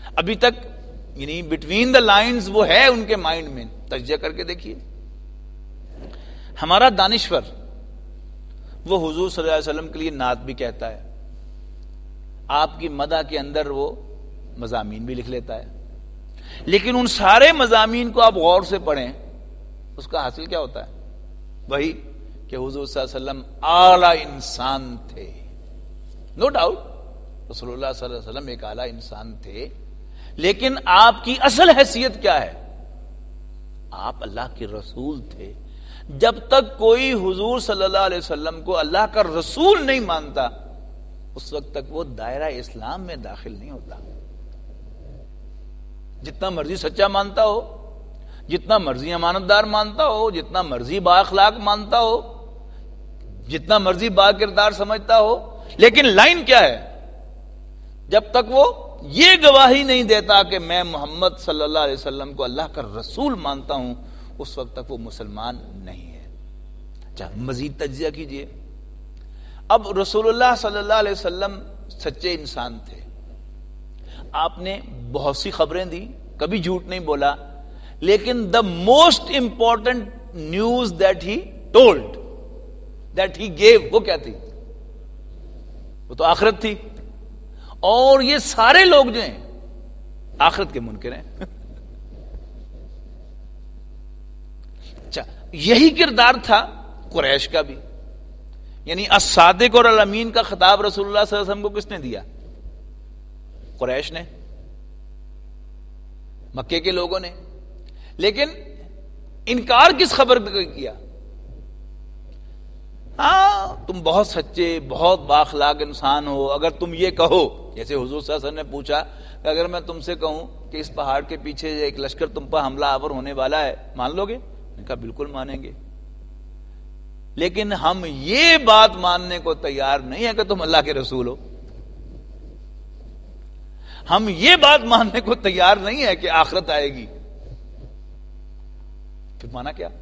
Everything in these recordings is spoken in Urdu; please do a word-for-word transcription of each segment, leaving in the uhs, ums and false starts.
ابھی تک یعنی بٹوین دا لائنز وہ ہے ان کے مائنڈ میں. تجزیہ کر کے دیکھیے. ہمارا دانشور وہ حضور صلی اللہ علیہ وسلم کے لیے نعت بھی کہتا ہے, آپ کی مدح کے اندر وہ مضامین بھی لکھ لیتا ہے, لیکن ان سارے مضامین کو آپ غور سے پڑھیں, اس کا حاصل کیا ہوتا ہے؟ وہی کہ حضور صلی اللہ علیہ وسلم اعلیٰ انسان تھے. نو ڈاؤٹ رسول اللہ صلی اللہ علیہ وسلم ایک اعلیٰ انسان تھے, لیکن آپ کی اصل حیثیت کیا ہے؟ آپ اللہ کے رسول تھے. جب تک کوئی حضور صلی اللہ علیہ وسلم کو اللہ کا رسول نہیں مانتا, اس وقت تک وہ دائرہ اسلام میں داخل نہیں ہوتا. جتنا مرضی سچا مانتا ہو, جتنا مرضی امانت دار مانتا ہو, جتنا مرضی با اخلاق مانتا ہو, جتنا مرضی با کردار سمجھتا ہو, لیکن لائن کیا ہے؟ جب تک وہ یہ گواہی نہیں دیتا کہ میں محمد صلی اللہ علیہ وسلم کو اللہ کا رسول مانتا ہوں, اس وقت تک وہ مسلمان نہیں ہے. اچھا, مزید تجزیہ کیجئے. اب رسول اللہ صلی اللہ علیہ وسلم سچے انسان تھے. آپ نے بہت سی خبریں دی, کبھی جھوٹ نہیں بولا, لیکن the most important news that he told, that he gave, وہ کیا تھی؟ وہ تو آخرت تھی. اور یہ سارے لوگ جو ہیں آخرت کے منکر ہیں. اچھا, یہی کردار تھا قریش کا بھی. یعنی الصادق اور الامین کا خطاب رسول اللہ صلی اللہ علیہ وسلم کو کس نے دیا؟ قریش نے, مکے کے لوگوں نے. لیکن انکار کس خبر کا کیا؟ ہاں تم بہت سچے, بہت بااخلاق انسان ہو, اگر تم یہ کہو, جیسے حضور صلی اللہ علیہ وسلم نے پوچھا کہ اگر میں تم سے کہوں کہ اس پہاڑ کے پیچھے ایک لشکر تم پر حملہ آور ہونے والا ہے, مان لو گے؟ نے کہا بالکل مانیں گے, لیکن ہم یہ بات ماننے کو تیار نہیں ہے کہ تم اللہ کے رسول ہو. ہم یہ بات ماننے کو تیار نہیں ہے کہ آخرت آئے گی. پھر مانا کیا؟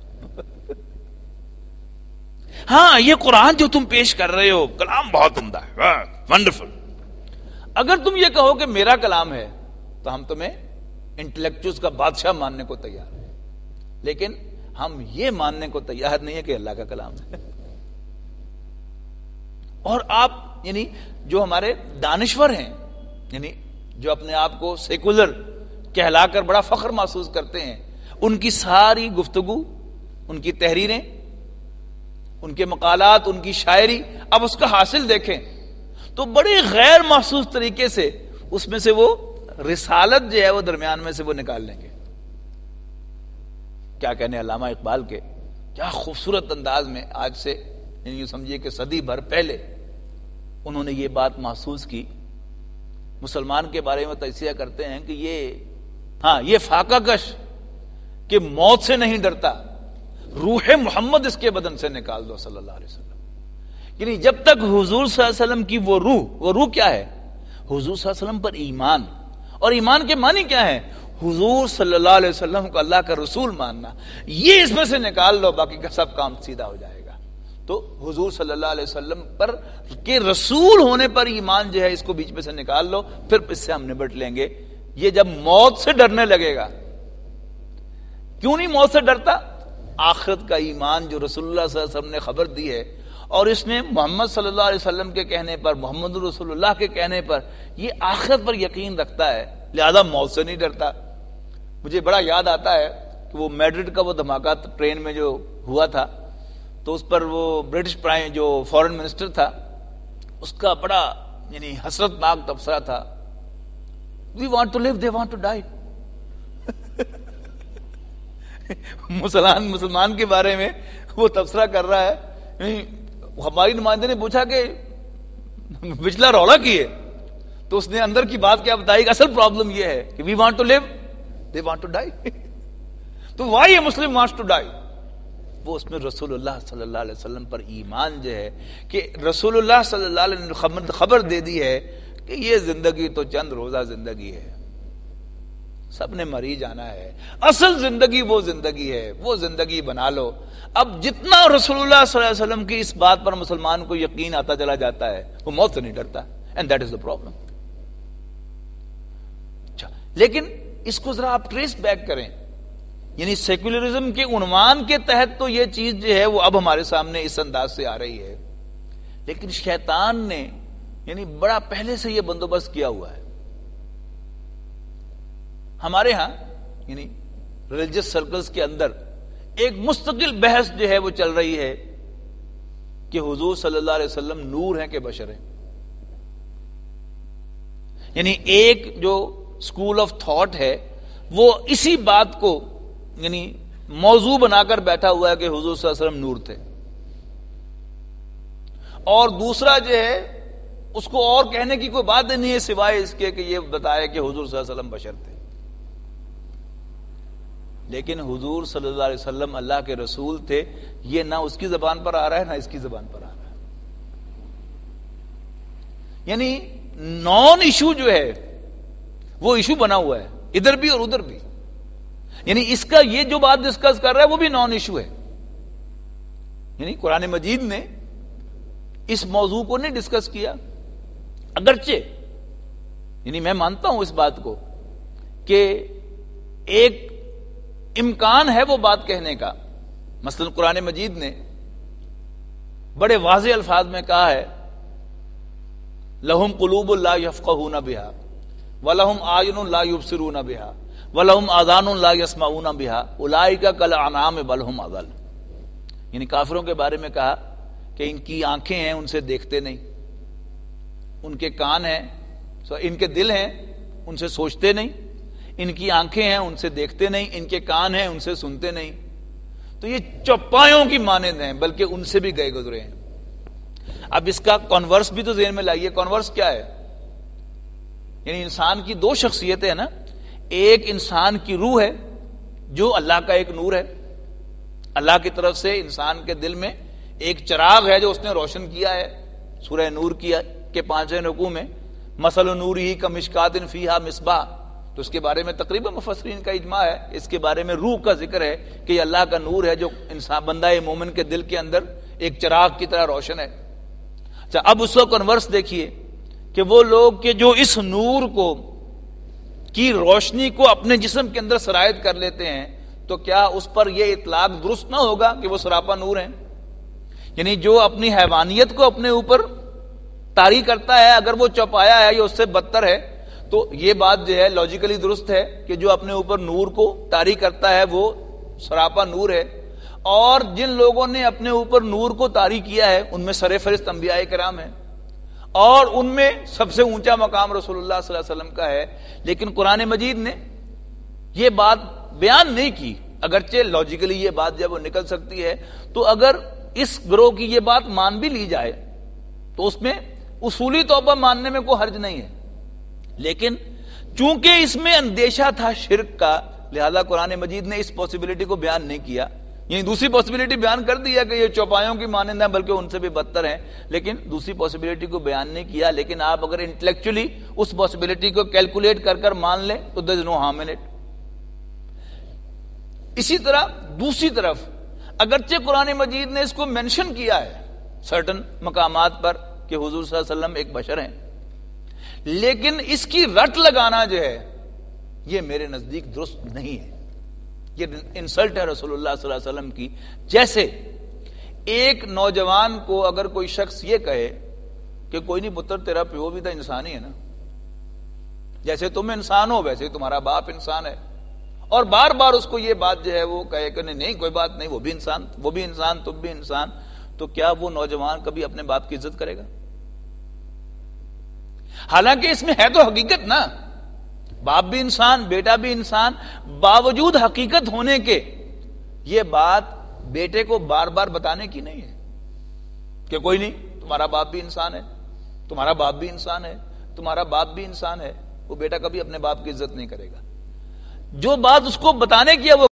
ہاں یہ قرآن جو تم پیش کر رہے ہو کلام بہت عمدہ ہے, ونڈرفل. اگر تم یہ کہو کہ میرا کلام ہے تو ہم تمہیں انٹلیکچوئلز کا بادشاہ ماننے کو تیار ہیں, لیکن ہم یہ ماننے کو تیار نہیں ہے کہ اللہ کا کلام ہے. اور آپ یعنی جو ہمارے دانشور ہیں, یعنی جو اپنے آپ کو سیکولر کہلا کر بڑا فخر محسوس کرتے ہیں, ان کی ساری گفتگو, ان کی تحریریں, ان کے مقالات, ان کی شاعری, اب اس کا حاصل دیکھیں تو بڑے غیر محسوس طریقے سے اس میں سے وہ رسالت جو ہے وہ درمیان میں سے وہ نکال لیں گے. کیا کہنے علامہ اقبال کے, کیا خوبصورت انداز میں آج سے یوں سمجھیے کہ صدی بھر پہلے انہوں نے یہ بات محسوس کی. مسلمان کے بارے میں تجزیہ کرتے ہیں کہ یہ ہاں یہ فاقہ کش کہ موت سے نہیں ڈرتا, روح محمد اس کے بدن سے نکال دو صلی اللہ علیہ وسلم. یعنی جب تک حضور صلی اللہ علیہ وسلم کی وہ روح, وہ روح کیا ہے؟ حضور صلی اللہ علیہ وسلم پر ایمان, اور ایمان کے معنی کیا ہے؟ حضور صلی اللہ علیہ وسلم کو اللہ کا رسول ماننا. یہ اس میں سے نکال لو, باقی کا سب کام سیدھا ہو جائے گا. تو حضور صلی اللہ علیہ وسلم پر کے رسول ہونے پر ایمان جو ہے اس کو بیچ میں سے نکال لو, پھر اس سے ہم نبٹ لیں گے. یہ جب موت سے ڈرنے لگے گا, کیوں نہیں موت سے ڈرتا؟ آخرت کا ایمان جو رسول اللہ صلی اللہ علیہ وسلم نے خبر دی ہے, اور اس نے محمد صلی اللہ علیہ وسلم کے کہنے پر, محمد رسول اللہ کے کہنے پر یہ آخرت پر یقین رکھتا ہے, لہذا موت سے نہیں ڈرتا. مجھے بڑا یاد آتا ہے کہ وہ میڈرڈ کا وہ دھماکہ ٹرین میں جو ہوا تھا, تو اس پر وہ برٹش پرائم جو فورن منسٹر تھا, اس کا بڑا یعنی حسرت ناک تبصرہ تھا, we want to live, they want to die. مسلمان مسلمان کے بارے میں وہ تبصرہ کر رہا ہے. ہماری نمائندے نے پوچھا کہ پچھلا رولا کی ہے, تو اس نے اندر کی بات کیا بتائی کہ اصل پرابلم یہ ہے کہ we want to live, they want to die. تو why a Muslim wants to die? وہ اس میں رسول اللہ صلی اللہ علیہ وسلم پر ایمان جو ہے کہ رسول اللہ صلی اللہ علیہ وسلم نے خبر دے دی ہے کہ یہ زندگی تو چند روزہ زندگی ہے, سب نے مری جانا ہے, اصل زندگی وہ زندگی ہے, وہ زندگی بنا لو. اب جتنا رسول اللہ صلی اللہ علیہ وسلم کی اس بات پر مسلمان کو یقین آتا چلا جاتا ہے, وہ موت سے نہیں ڈرتا, and that is the problem. اچھا, لیکن اس کو ذرا آپ ٹریس بیک کریں، یعنی سیکولرزم کے عنوان کے تحت تو یہ چیز جو ہے وہ اب ہمارے سامنے اس انداز سے آ رہی ہے، لیکن شیطان نے یعنی بڑا پہلے سے یہ بندوبست کیا ہوا ہے۔ ہمارے ہاں یعنی ریلیجس سرکلز کے اندر ایک مستقل بحث جو ہے وہ چل رہی ہے کہ حضور صلی اللہ علیہ وسلم نور ہیں کہ بشر ہیں۔ یعنی ایک جو اسکول آف تھاٹ ہے وہ اسی بات کو یعنی موضوع بنا کر بیٹھا ہوا ہے کہ حضور صلی اللہ علیہ وسلم نور تھے، اور دوسرا جو ہے اس کو اور کہنے کی کوئی بات نہیں ہے سوائے اس کے کہ یہ بتایا کہ حضور صلی اللہ علیہ وسلم بشر تھے۔ لیکن حضور صلی اللہ علیہ وسلم اللہ کے رسول تھے، یہ نہ اس کی زبان پر آ رہا ہے نہ اس کی زبان پر آ رہا ہے۔ یعنی نان ایشو جو ہے وہ ایشو بنا ہوا ہے ادھر بھی اور ادھر بھی، یعنی اس کا یہ جو بات ڈسکس کر رہا ہے وہ بھی نان ایشو ہے۔ یعنی قرآن مجید نے اس موضوع کو نہیں ڈسکس کیا، اگرچہ یعنی میں مانتا ہوں اس بات کو کہ ایک امکان ہے وہ بات کہنے کا۔ مثلا قرآن مجید نے بڑے واضح الفاظ میں کہا ہے لہم قلوب لا یفقہون بہا ولہم اعین لا یبصرون بہا ولہم آذان لا یسمعون بہا اولئک کالانعام بل ہم اضل۔ یعنی کافروں کے بارے میں کہا کہ ان کی آنکھیں ہیں ان سے دیکھتے نہیں، ان کے کان ہیں ان کے دل ہیں ان سے سوچتے نہیں، ان کی آنکھیں ہیں ان سے دیکھتے نہیں، ان کے کان ہیں ان سے سنتے نہیں، تو یہ چوپایوں کی مانند ہیں بلکہ ان سے بھی گئے گزرے ہیں۔ اب اس کا کانورس بھی تو ذہن میں لائیے، کانورس کیا ہے؟ یعنی انسان کی دو شخصیتیں ہیں نا، ایک انسان کی روح ہے جو اللہ کا ایک نور ہے، اللہ کی طرف سے انسان کے دل میں ایک چراغ ہے جو اس نے روشن کیا ہے۔ سورہ نور کیا کے پانچویں رکوع میں مثل نورہ کمشکات فیہا مصباح، تو اس کے بارے میں تقریباً مفسرین کا اجماع ہے، اس کے بارے میں روح کا ذکر ہے کہ یہ اللہ کا نور ہے جو انسان بندہ مومن کے دل کے اندر ایک چراغ کی طرح روشن ہے۔ اچھا، اب اس کو کنورس دیکھیے کہ وہ لوگ کہ جو اس نور کو کی روشنی کو اپنے جسم کے اندر سرایت کر لیتے ہیں، تو کیا اس پر یہ اطلاق درست نہ ہوگا کہ وہ سراپا نور ہیں؟ یعنی جو اپنی حیوانیت کو اپنے اوپر طاری کرتا ہے، اگر وہ چوپایا ہے یا اس سے بدتر ہے، تو یہ بات جو ہے لاجیکلی درست ہے کہ جو اپنے اوپر نور کو طاری کرتا ہے وہ سراپا نور ہے۔ اور جن لوگوں نے اپنے اوپر نور کو طاری کیا ہے ان میں سر فہرست انبیاء کرام ہیں، اور ان میں سب سے اونچا مقام رسول اللہ صلی اللہ علیہ وسلم کا ہے۔ لیکن قرآن مجید نے یہ بات بیان نہیں کی، اگرچہ لاجیکلی یہ بات جب وہ نکل سکتی ہے، تو اگر اس گروہ کی یہ بات مان بھی لی جائے تو اس میں اصولی طور پر ماننے میں کوئی حرج نہیں ہے، لیکن چونکہ اس میں اندیشہ تھا شرک کا، لہذا قرآن مجید نے اس پاسبلٹی کو بیان نہیں کیا۔ یعنی دوسری پاسبلٹی بیان کر دیا کہ یہ چوپایوں کی مانند ہیں بلکہ ان سے بھی بدتر ہیں، لیکن دوسری پاسبلٹی کو بیان نہیں کیا۔ لیکن آپ اگر انٹلیکچولی اس پاسبلٹی کو کیلکولیٹ کر کر مان لیں تو دیر از نو ہارم ان اٹ۔ اسی طرح دوسری طرف اگرچہ قرآن مجید نے اس کو مینشن کیا ہے سرٹن مقامات پر کہ حضور صلی اللہ علیہ وسلم ایک بشر ہیں، لیکن اس کی رٹ لگانا جو ہے یہ میرے نزدیک درست نہیں ہے، یہ انسلٹ ہے رسول اللہ صلی اللہ علیہ وسلم کی۔ جیسے ایک نوجوان کو اگر کوئی شخص یہ کہے کہ کوئی نہیں پتر تیرا پیو بھی تو انسان ہی ہے نا، جیسے تم انسان ہو ویسے تمہارا باپ انسان ہے، اور بار بار اس کو یہ بات جو ہے وہ کہے کہ نہیں کوئی بات نہیں، وہ بھی انسان وہ بھی انسان تم بھی انسان، تو کیا وہ نوجوان کبھی اپنے باپ کی عزت کرے گا؟ حالانکہ اس میں ہے تو حقیقت نا، باپ بھی انسان بیٹا بھی انسان، باوجود حقیقت ہونے کے یہ بات بیٹے کو بار بار بتانے کی نہیں ہے کہ کوئی نہیں تمہارا باپ بھی انسان ہے، تمہارا باپ بھی انسان ہے، تمہارا باپ بھی انسان ہے۔ وہ بیٹا کبھی اپنے باپ کی عزت نہیں کرے گا۔ جو بات اس کو بتانے کی ہے وہ